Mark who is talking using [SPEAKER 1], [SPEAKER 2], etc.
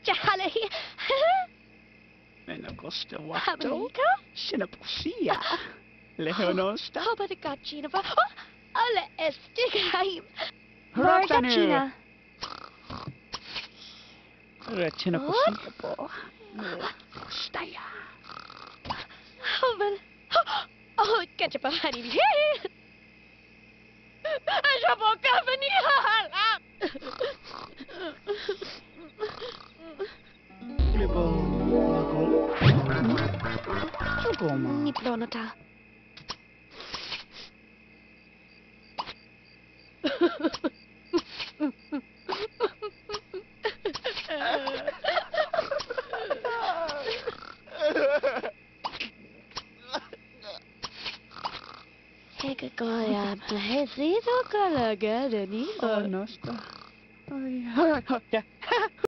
[SPEAKER 1] تعالي.
[SPEAKER 2] من agosto 8
[SPEAKER 1] America?
[SPEAKER 2] Sinapusia. Leonosta.
[SPEAKER 1] Oh, but got Gina. Ale estigheim.
[SPEAKER 2] Ratanu.
[SPEAKER 1] Vargachina.
[SPEAKER 2] Retinapusia po. Staya.
[SPEAKER 1] Oh, but... Oh, catch up a honey. I shall walk up and
[SPEAKER 2] Libo. Sugoma.
[SPEAKER 1] Niplonata. Heggoja, hesiso kalaga, Denise.
[SPEAKER 2] Oh, nosta.